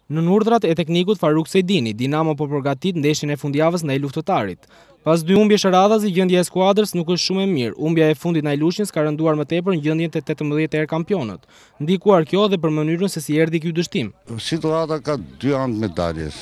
Në urdhrat e teknikut Faruk Sejdini, Dinamo po përgatit ndeshjen e fundjavës ndaj Luftëtarit. Pas 2 humbjesh radhazi, gjendja e skuadrës nuk është shumë e mirë. Humbja e fundit ndaj Lushnjës ka rënduar më tepër në gjendjen të 18 herë kampionët. Ndikuar kjo dhe për mënyrën se si erdhi ky dështim. Situata ka 2 anë të medaljes.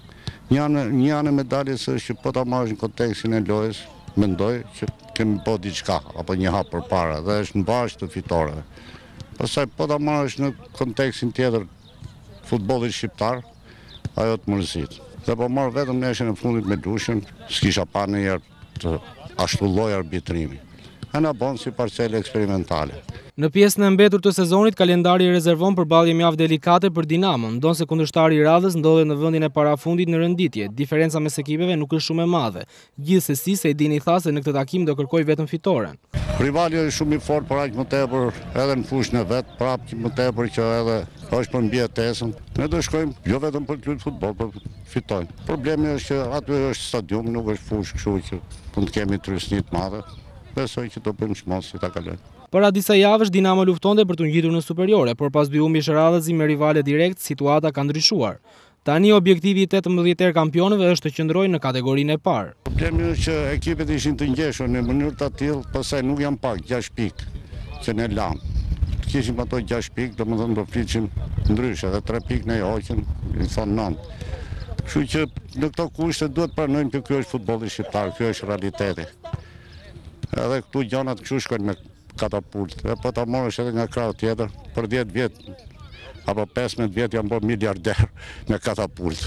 Një anë e medaljes është që po ta marrësh në kontekstin e lojës, mendoj që kemi po diçka apo një hap përpara dhe është mbarsh të fitoreve. Pastaj po ta marrësh në kontekstin tjetër futbollit shqiptar, ajo të mërzit. Dhe po marrë vetëm ndeshjen e fundit me Lushnjën, s'kisha pa ndonjëherë të ashtu lloj arbitrimi. E na bën si parcele eksperimentale. Në pjesën e mbetur të sezonit, kalendari rezervon përballje mjaft delikate për Dinamo, ndonse kundërshtari i radhës ndodhet në vendin e parafundit në rënditje. Diferenca mes ekipeve nuk është shumë e madhe. Gjithsesi, Sejdini tha se në këtë takim do kërkoj vetëm fitoren. Rivali është shumë i fortë, por aq më tepër edhe në fushën e vet, prapë më tepër që edhe është për mbijetesën. Ne do shkojmë jo vetëm për të luajtur futboll, por fitojmë. Problemi është që aty është stadium, nuk është fushë, kështu që mund të kemi trysni të madhe. Besoj që do bëjmë çmos si ta kalojmë. Para disa javësh Dinamo luftonte për të ngjitur në superiore, por pas 2 humbjesh radhazi me rivale direkt, situata ka ndryshuar. Tani objektivi i 18 herë kampionëve është të qëndrojnë në kategorinë e parë. Problemi është që ekipet ishin të ngjeshur në mënyrë të tillë, pastaj nuk janë pak 6 pikë që ne lam. Kishim ato 6 pikë, domethënë do flitshim ndryshe, edhe 3 pikë ne hoqën, i thon 9. Kështu që në këto kushte duhet pranojmë që ky është futbolli shqiptar, ky është realiteti. Edhe këtu gjanat kështu shkojnë me katapult. Dhe po ta marrësh edhe nga krau tjetër, për 10 vjet apo 15 vjet janë bërë miliarder me katapult.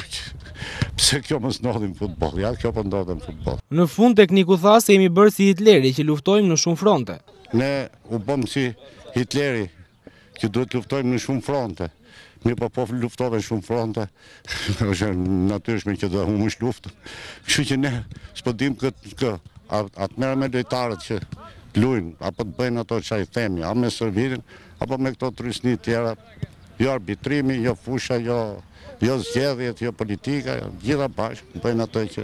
Pse kjo mos ndodhi në futboll? Ja, kjo po ndodhet në futboll. Në fund tekniku tha se jemi bërë si Hitleri që luftojmë në shumë fronte. Ne u bëm si Hitleri që duhet luftojmë në shumë fronte. Mi po luftove në shumë fronte, është natyrshme që do humësh luftën. Kështu që ne s'po dim këtë, atë merr me lojtarët që luajnë, apo të bëjnë ato çaj themi, a me servirin, apo me këto trysni tjera, jo arbitrimi, jo fusha, jo zgjedhjet, jo politika, gjitha bashkë bëjnë ato që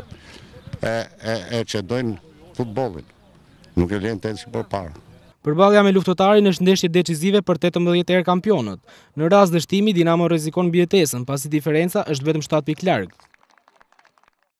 e çedojnë futbollin. Nuk e lejnë të ecë përpara. Përballja me Luftëtarin është ndeshje decisive për 18 herë kampionët. Në rast dështimi, Dinamo rrezikon mbijetesën, pasi diferenca është vetëm 7 pikë larg.